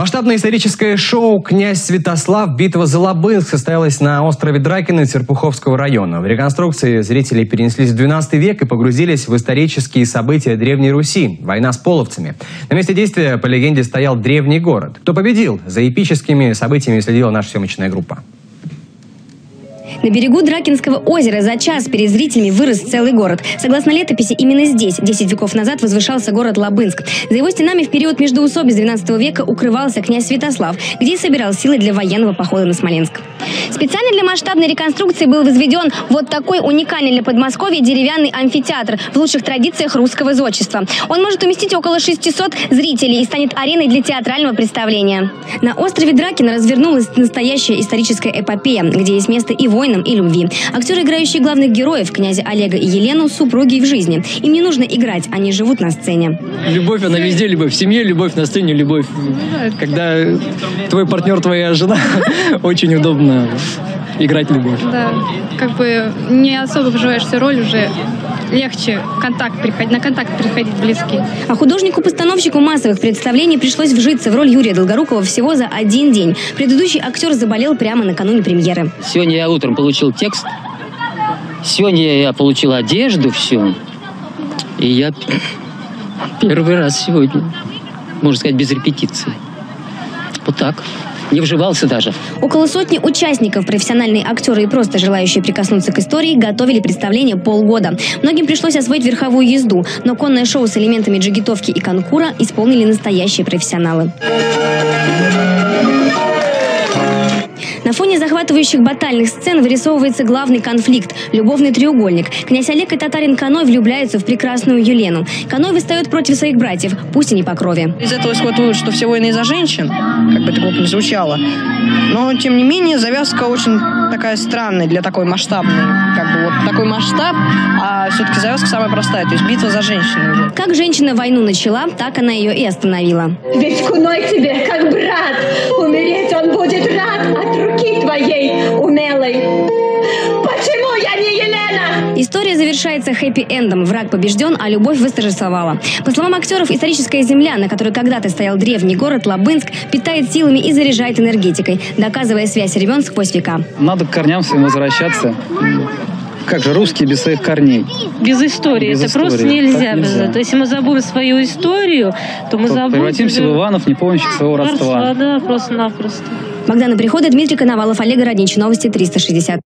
Масштабное историческое шоу «Князь Святослав. Битва за Лабынск» состоялось на острове Дракины Серпуховского района. В реконструкции зрители перенеслись в XII век и погрузились в исторические события Древней Руси – война с половцами. На месте действия, по легенде, стоял древний город. Кто победил? За эпическими событиями следила наша съемочная группа. На берегу Дракинского озера за час перед зрителями вырос целый город. Согласно летописи, именно здесь 10 веков назад возвышался город Лабынск. За его стенами в период междоусобиц XII века укрывался князь Святослав, где собирал силы для военного похода на Смоленск. Специально для масштабной реконструкции был возведен вот такой уникальный для Подмосковья деревянный амфитеатр в лучших традициях русского зодчества. Он может уместить около 600 зрителей и станет ареной для театрального представления. На острове Дракина развернулась настоящая историческая эпопея, где есть место и войнам, и любви. Актеры, играющие главных героев, князя Олега и Елену, супруги в жизни. Им не нужно играть, они живут на сцене. Любовь, она везде, любовь в семье, любовь на сцене, любовь. Когда твой партнер, твоя жена, очень удобно играть любовь. Да, как бы не особо вживаешься в роль, уже легче на контакт приходить близкий. А художнику-постановщику массовых представлений пришлось вжиться в роль Юрия Долгорукова всего за один день. Предыдущий актер заболел прямо накануне премьеры. Сегодня я утром получил текст, сегодня я получил одежду, все. И я первый раз сегодня, можно сказать, без репетиции. Вот так. Не вживался даже. Около сотни участников, профессиональные актеры и просто желающие прикоснуться к истории, готовили представление полгода. Многим пришлось освоить верховую езду, но конное шоу с элементами джигитовки и конкура исполнили настоящие профессионалы. На фоне захватывающих батальных сцен вырисовывается главный конфликт – любовный треугольник. Князь Олег и татарин Каной влюбляются в прекрасную Елену. Каной восстает против своих братьев, пусть и не по крови. Из этого исходит, что все войны из-за женщин, как бы это глупо не звучало. Но, тем не менее, завязка очень такая странная для такой масштабной. Как бы вот такой масштаб, а все-таки завязка самая простая, то есть битва за женщину. Как женщина войну начала, так она ее и остановила. Ведь Куной тебе, как брат, умереть он будет рад от руки твоей умелой. Почему я не Елена? История завершается хэппи-эндом. Враг побежден, а любовь восторжествовала. По словам актеров, историческая земля, на которой когда-то стоял древний город Лабынск, питает силами и заряжает энергетикой, доказывая связь ребен сквозь века. Надо к корням своим возвращаться. Как же русские без своих корней? Без истории. Это истории. Просто нельзя. То есть, если мы забудем свою историю, то мы забудем... Превратимся в Иванов, не помнящих своего родства. Да, просто-напросто. Богдана Прихода, Дмитрий Коновалов, Олег Роднич. Новости 360.